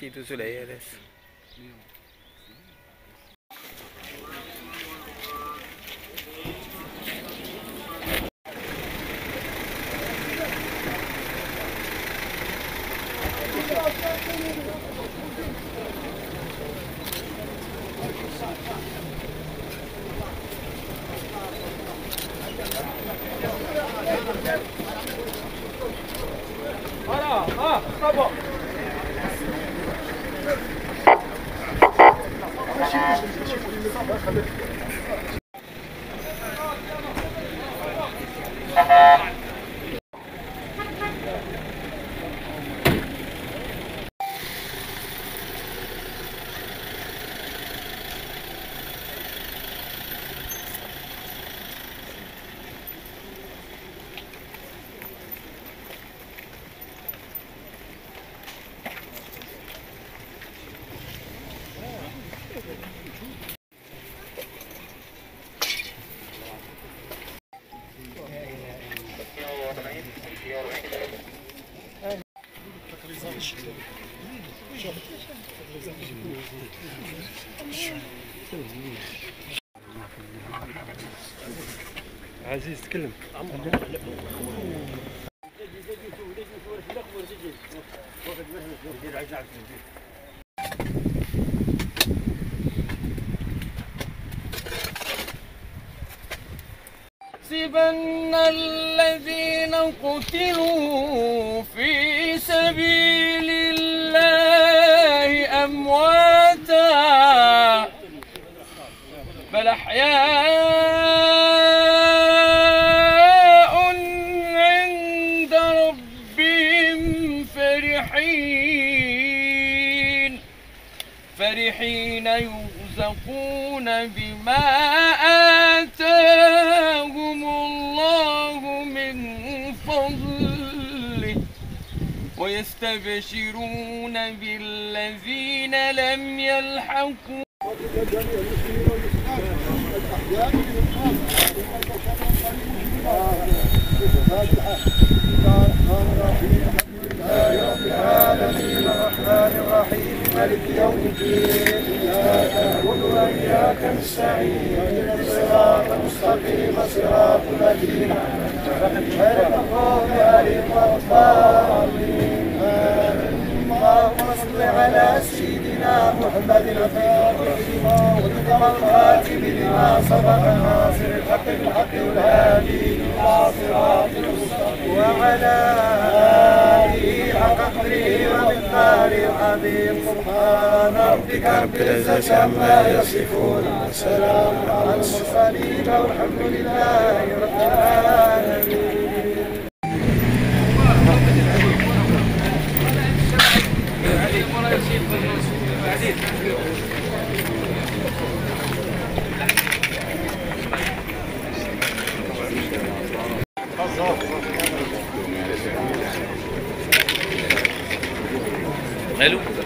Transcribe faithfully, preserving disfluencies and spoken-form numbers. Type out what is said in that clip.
كيدوزو العيالات. اه اه طبعا عزيز تكلم. حسبن الذين قتلوا في سبيل الله أمواتا بل أحياء عند ربهم فرحين فرحين يرزقون بما آتاهم الله من فضله ويستبشرون بالذين لم يلحقوا الرحمن الرحيم مالك يوم الدين إياك نعبد وإياك نستعين اهدنا الصراط المستقيم صراط الذين أنعمت عليهم غير المغضوب عليهم ولا الضالين اللهم صل على سيدنا محمد الخاتم لما سبق ناصر الحق بالحق والهادي إلى صراط المستقيم وعلى آله حق قدره ومقداره العظيم سبحان ربك رب العزة عما يصفون وسلام على المرسلين والحمد لله رب العالمين. ماله؟